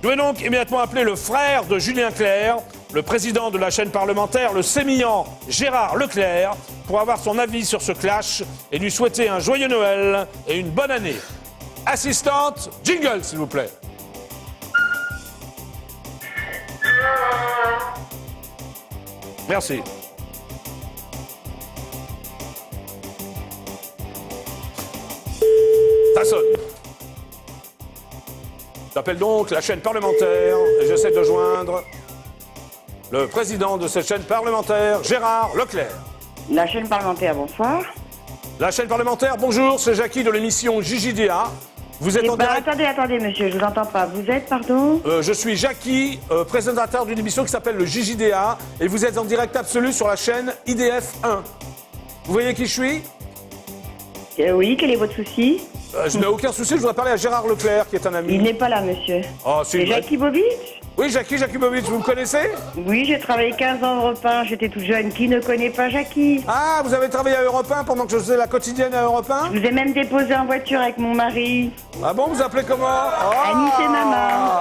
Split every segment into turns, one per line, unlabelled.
Je vais donc immédiatement appeler le frère de Julien Clerc, le président de la chaîne parlementaire, le sémillant Gérard Leclerc, pour avoir son avis sur ce clash et lui souhaiter un joyeux Noël et une bonne année. Assistante, jingle s'il vous plaît. Merci. Ça sonne. J'appelle donc la chaîne parlementaire et j'essaie de joindre le président de cette chaîne parlementaire, Gérard Leclerc.
La chaîne parlementaire, bonsoir.
La chaîne parlementaire, bonjour, c'est Jackie de l'émission JJDA. Vous êtes en direct...
Attendez, monsieur, je vous entends pas. Vous êtes, pardon
Je suis Jackie, présentateur d'une émission qui s'appelle le JJDA, et vous êtes en direct absolu sur la chaîne IDF 1. Vous voyez qui je suis?
Oui, quel est votre souci?
Je n'ai aucun souci, je voudrais parler à Gérard Leclerc, qui est un ami.
Il n'est pas là, monsieur.
Oh,
c'est Jackie Bobitch?
Oui, Jackie Bobitch, vous me connaissez?
Oui, j'ai travaillé 15 ans en Europe 1, j'étais toute jeune. Qui ne connaît pas Jackie?
Ah, vous avez travaillé à Europe 1 pendant que je faisais la quotidienne à Europe 1?
Je vous ai même déposé en voiture avec mon mari.
Ah bon, vous appelez comment?
Annie, c'est maman.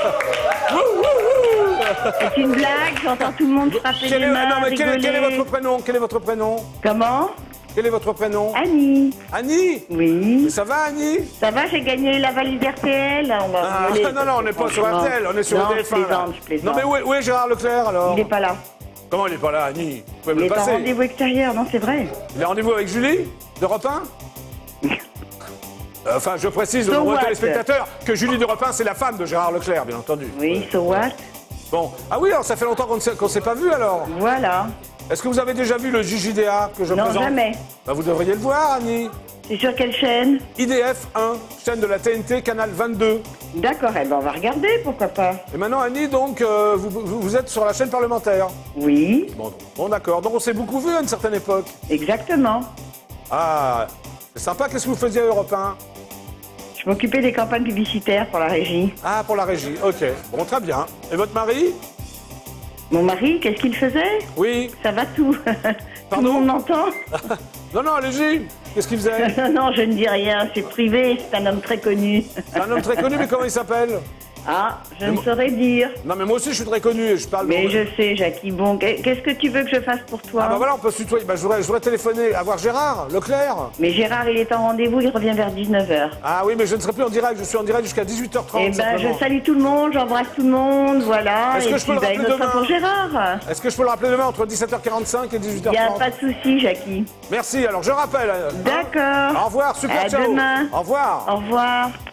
C'est une blague, j'entends tout le monde frapper les mains,
non, mais
rigoler.
quel est votre prénom? Quel est votre prénom?
Comment?
Quel est votre prénom?
Annie.
Annie?
Oui.
Mais ça va, Annie?
Ça va, j'ai gagné la valise RTL. On va voler,
non, on n'est pas sur RTL, on est sur
non,
EDF1.
Je plaisante.
Non, mais où est Gérard Leclerc, alors?
Il n'est pas là.
Comment il n'est pas là, Annie? Vous pouvez me
Il
le
est en
passer?
rendez-vous extérieur, non, c'est vrai.
Il est en rendez-vous avec Julie, d'Europe 1? Enfin, je précise aux nombreux téléspectateurs que Julie d'Europe 1, c'est la femme de Gérard Leclerc, bien entendu.
Oui, so what?
Bon. Ah oui, alors ça fait longtemps qu'on ne s'est pas vu, alors?
Voilà.
Est-ce que vous avez déjà vu le JJDA que je présente?
Non, jamais.
Bah, vous devriez le voir, Annie.
C'est sur quelle chaîne?
IDF 1, chaîne de la TNT, canal 22.
D'accord, eh ben on va regarder, pourquoi pas.
Et maintenant, Annie, donc, vous êtes sur la chaîne parlementaire?
Oui.
Bon, d'accord. Donc on s'est beaucoup vu à une certaine époque.
Exactement.
Ah, c'est sympa. Qu'est-ce que vous faisiez à Europe 1?
Je m'occupais des campagnes publicitaires pour la régie.
Ah, pour la régie, ok. Bon, très bien. Et votre mari?
Mon mari, qu'est-ce qu'il faisait?
Oui.
Ça va tout.
Pardon?
Tout le monde m'entend?
Non, allez-y. Qu'est-ce qu'il faisait?
Non, je ne dis rien, c'est privé, c'est un homme très connu.
C'est un homme très connu, mais comment il s'appelle?
Ah, je ne saurais dire.
Non, mais moi aussi, je suis très connu et je parle...
Mais je sais, Jackie. Bon, qu'est-ce que tu veux que je fasse pour toi?
Ah, bah voilà, on peut se tutoyer. Bah, je voudrais téléphoner à voir Gérard Leclerc.
Mais Gérard, il est en rendez-vous, il revient vers 19h.
Ah oui, mais je ne serai plus en direct, je suis en direct jusqu'à 18h30.
Eh ben, je salue tout le monde, j'embrasse tout le monde, voilà.
Est-ce que je peux le rappeler
une autre fois
demain
pour Gérard.
Est-ce que je peux le rappeler demain entre 17h45 et 18h30?
Il n'y a pas de souci, Jackie.
Merci, alors je rappelle.
D'accord.
Au revoir, super,
À
ciao.
demain.
Au revoir.
Au revoir.